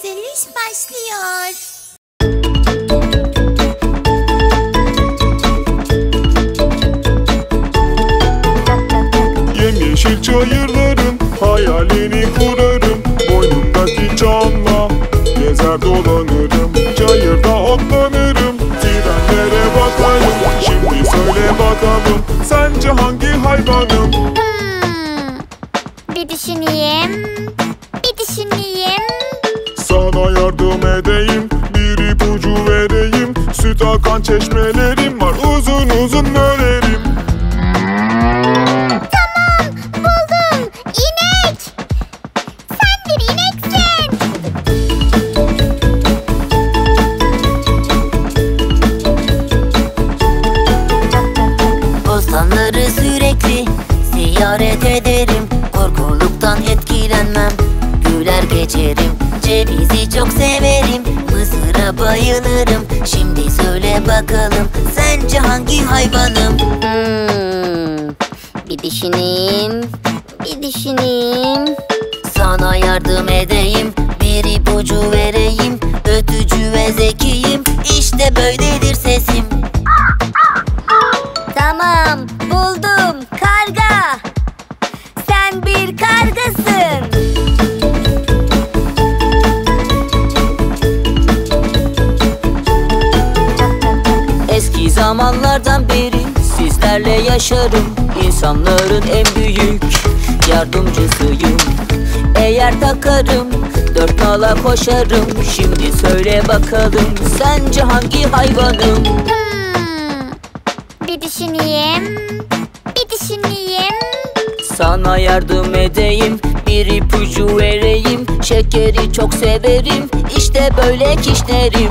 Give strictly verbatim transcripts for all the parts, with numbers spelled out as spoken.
Açılış başlıyor. Yemyeşil çayırların hayalini kurarım. Boynumdaki çamla gezer dolanırım. Çayırda otlanırım, trenlere bakarım. Şimdi söyle bakalım, sence hangi hayvanım? Hmm, bir düşüneyim, bir düşüneyim. Sana yardım edeyim, bir ipucu vereyim. Süt akan çeşmelerim var, uzun uzun nölerim. Tamam, buldum. İnek. Sen bir ineksin. Bostanları sürekli ziyaret ederim. Korkuluktan etkilenmem, güler geçerim. Cevizi çok severim, mısıra bayılırım. Şimdi söyle bakalım, sence hangi hayvanım? Hmm, bir düşüneyim, bir düşüneyim. Sana yardım edeyim, bir ipucu vereyim. Ötücü ve zekiyim, işte böyledir sesim. Tamam, buldum. Karga. Sen bir kargasın. Eski zamanlardan beri sizlerle yaşarım. İnsanların en büyük yardımcısıyım. Eğer takarım, dört nala koşarım. Şimdi söyle bakalım, sence hangi hayvanım? Hmm, bir düşüneyim, bir düşüneyim. Sana yardım edeyim, bir ipucu vereyim. Şekeri çok severim, işte böyle kişnerim.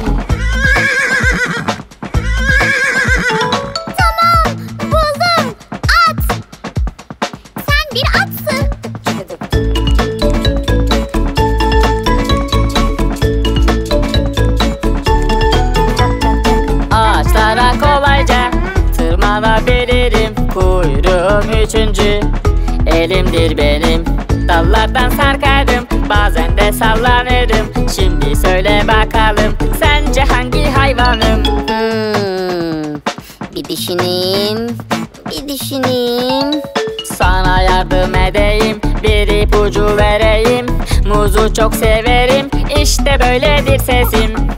Tamam, buldum. At. Sen bir atsın. Ağaçlara kolayca tırmanabilirim. Kuyruğum üçüncü, elimdir benim. Dallardan sarkarım, bazen de sallanırım. Şimdi söyle bakalım, sence hangi hayvanım? Hmm, bir düşüneyim, bir düşüneyim. Sana yardım edeyim, bir ipucu vereyim. Muzu çok severim, işte böyledir sesim.